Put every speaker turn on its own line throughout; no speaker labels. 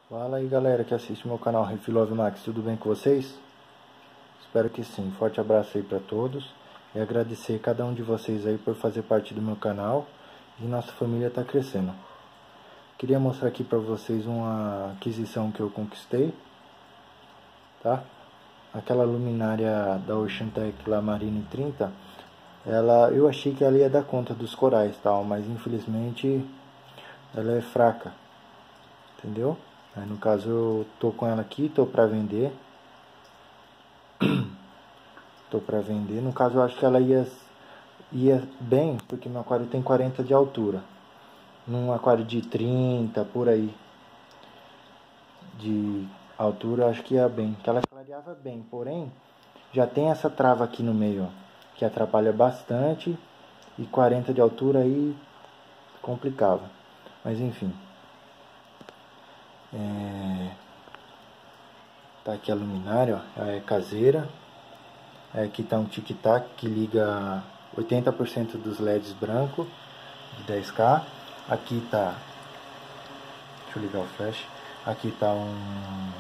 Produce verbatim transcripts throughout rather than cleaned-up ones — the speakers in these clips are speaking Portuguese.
Fala aí galera que assiste meu canal Refilove Max, tudo bem com vocês? Espero que sim, forte abraço aí para todos e agradecer cada um de vocês aí por fazer parte do meu canal e nossa família está crescendo. Queria mostrar aqui para vocês uma aquisição que eu conquistei, tá? Aquela luminária da Oceantec La Marine trinta, ela, eu achei que ela ia dar conta dos corais tal, mas infelizmente ela é fraca, entendeu? Aí, no caso eu tô com ela aqui, tô pra vender. Tô pra vender. No caso eu acho que ela ia, ia bem, porque meu aquário tem quarenta de altura. Num aquário de trinta, por aí, de altura, eu acho que ia bem. Que ela clareava bem, porém, já tem essa trava aqui no meio, ó, que atrapalha bastante. E quarenta de altura aí complicava. Mas enfim. É... Tá aqui a luminária, ó, é caseira. Aqui tá um tic-tac que liga oitenta por cento dos L E Ds branco de dez K. Aqui tá, deixa eu ligar o flash. Aqui tá um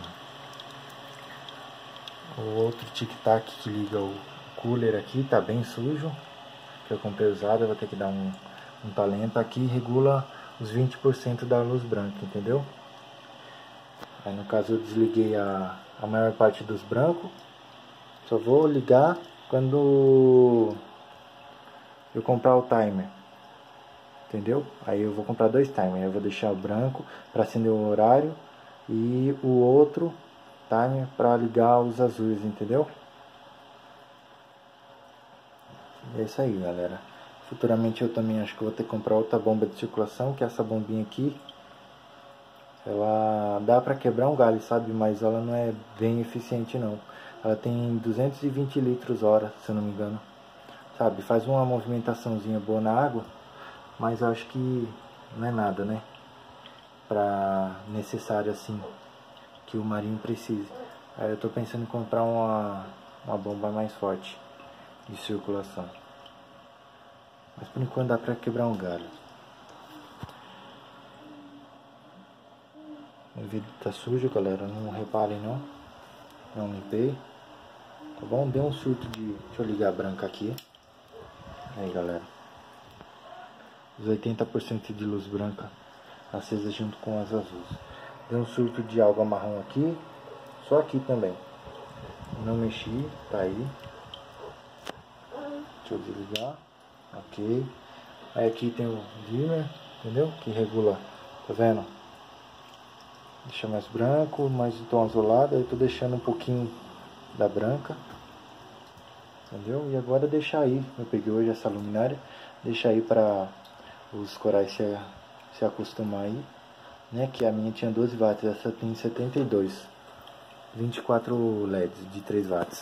o outro tic-tac que liga o cooler aqui, tá bem sujo, que eu comprei usado, eu vou ter que dar um, um talento. Aqui regula os vinte por cento da luz branca, entendeu? Aí no caso eu desliguei a, a maior parte dos brancos. Só vou ligar quando eu comprar o timer, entendeu? Aí eu vou comprar dois timers, eu vou deixar o branco para acender o horário e o outro timer para ligar os azuis, entendeu? É isso aí, galera. Futuramente eu também acho que vou ter que comprar outra bomba de circulação, que é essa bombinha aqui. Ela dá para quebrar um galho, sabe? Mas ela não é bem eficiente não. Ela tem duzentos e vinte litros hora, se eu não me engano. Sabe, faz uma movimentaçãozinha boa na água, mas eu acho que não é nada, né? Pra necessário assim, que o marinho precise. Aí eu tô pensando em comprar uma, uma bomba mais forte de circulação. Mas por enquanto dá pra quebrar um galho. O vidro tá sujo, galera, não reparem não. Não limpei. Tá bom? Deu um surto de... Deixa eu ligar a branca aqui. Aí, galera. Os oitenta por cento de luz branca acesa junto com as azuis. Deu um surto de alga marrom aqui. Só aqui também. Não mexi. Tá aí. Deixa eu desligar. Ok. Aí aqui tem o dimmer. Entendeu? Que regula. Tá vendo? Deixa mais branco, mais de tom azulado. Aí eu tô deixando um pouquinho da branca. Entendeu? E agora deixar aí, eu peguei hoje essa luminária, deixar aí para os corais se, se acostumar aí, né? Que a minha tinha doze watts, essa tem setenta e dois, vinte e quatro L E Ds de três watts.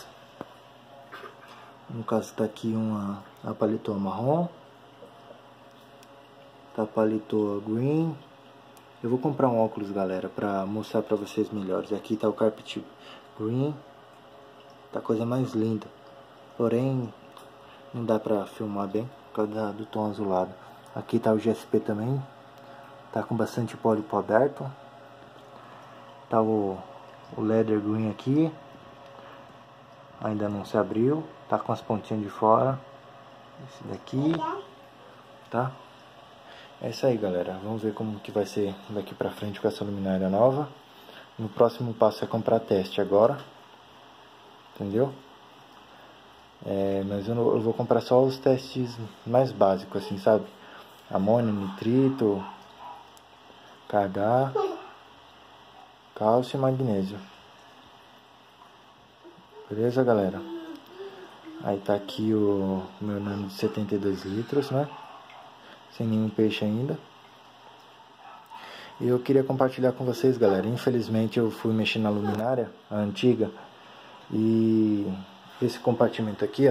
No caso tá aqui uma a paletoa marrom, tá a paletoa green. Eu vou comprar um óculos, galera, para mostrar para vocês melhores. Aqui tá o carpet green, tá a coisa mais linda. Porém, não dá pra filmar bem por causa do tom azulado. Aqui tá o G S P também. Tá com bastante pólipo aberto. Tá o, o Leather Green aqui. Ainda não se abriu. Tá com as pontinhas de fora. Esse daqui. Tá? É isso aí, galera. Vamos ver como que vai ser daqui pra frente com essa luminária nova. No próximo passo é comprar teste agora. Entendeu? É, mas eu, não, eu vou comprar só os testes mais básicos, assim, sabe? Amônio, nitrito, K H, cálcio e magnésio. Beleza, galera? Aí tá aqui o meu nano de setenta e dois litros, né? Sem nenhum peixe ainda. E eu queria compartilhar com vocês, galera. Infelizmente eu fui mexer na luminária, a antiga, e... esse compartimento aqui, ó,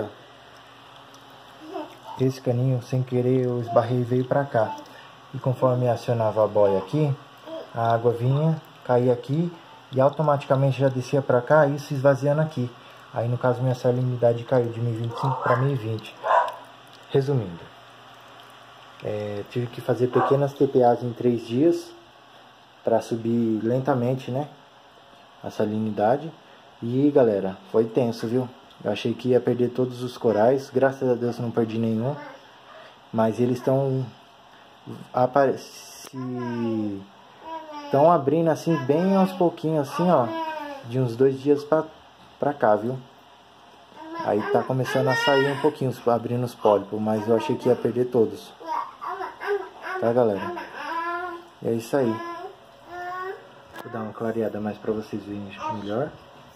esse caninho, sem querer, eu esbarrei e veio pra cá. E conforme acionava a boia aqui, a água vinha, caía aqui e automaticamente já descia pra cá e se esvaziando aqui. Aí no caso minha salinidade caiu de mil e vinte e cinco para mil e vinte. Resumindo, é, tive que fazer pequenas T P As em três dias, para subir lentamente, né, a salinidade. E galera, foi tenso, viu? Eu achei que ia perder todos os corais, graças a Deus não perdi nenhum. Mas eles estão se estão abrindo assim bem aos pouquinhos, assim, ó, de uns dois dias pra, pra cá, viu? Aí tá começando a sair um pouquinho, abrindo os pólipos, mas eu achei que ia perder todos. Tá, galera? E é isso aí. Vou dar uma clareada mais pra vocês verem melhor.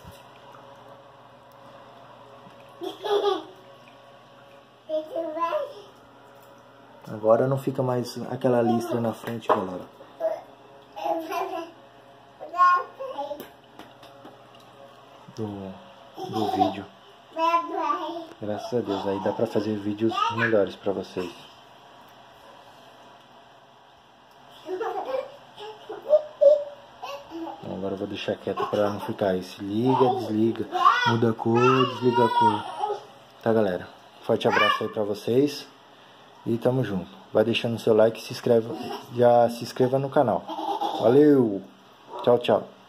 Agora não fica mais aquela listra na frente, galera. Do, do vídeo. Graças a Deus, aí dá pra fazer vídeos melhores pra vocês. Agora eu vou deixar quieto pra não ficar aí. Se liga, desliga, muda a cor, desliga a cor. Tá, galera? Forte abraço aí pra vocês. E tamo junto. Vai deixando o seu like e se inscreva, já se inscreva no canal. Valeu! Tchau, tchau.